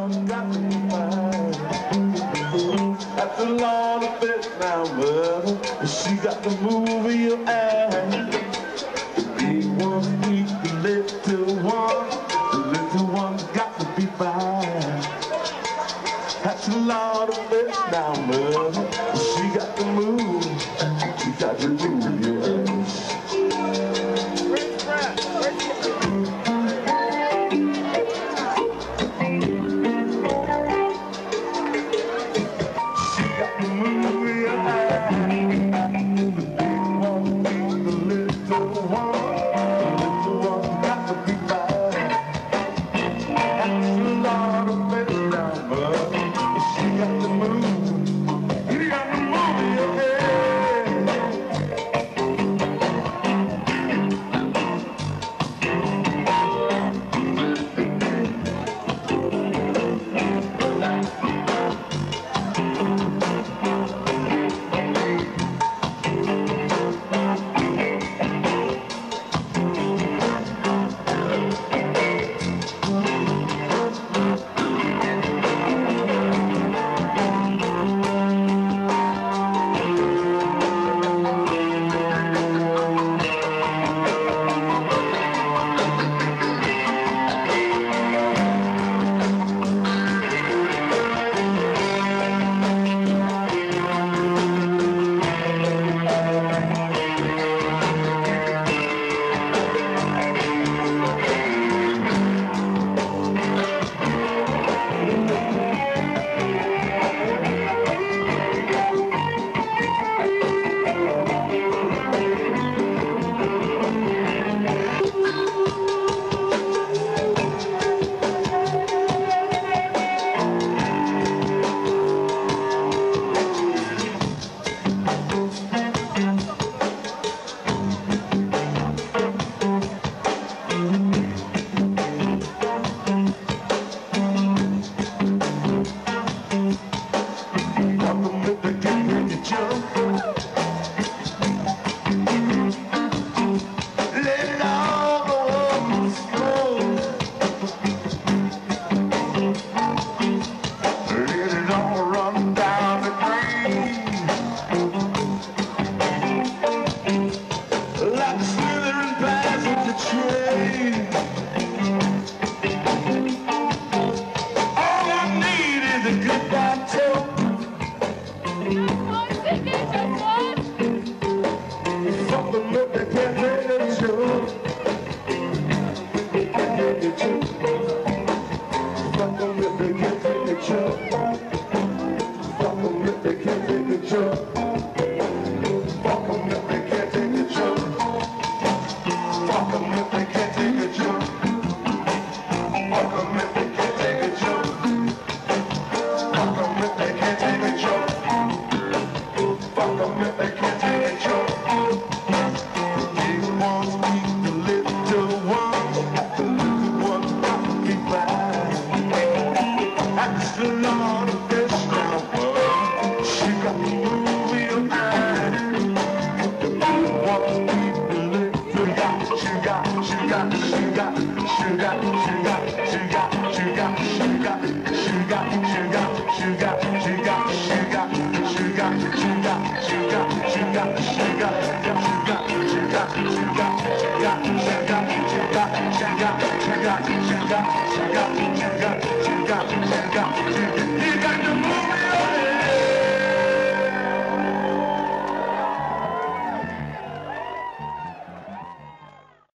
one got to be mine. That's a lot of it now, mother. She got the move in your eye. The big ones eat the little one. The little one's got to be fine. That's a lot of it now, mother. She got the move. She got the move in your ass. She got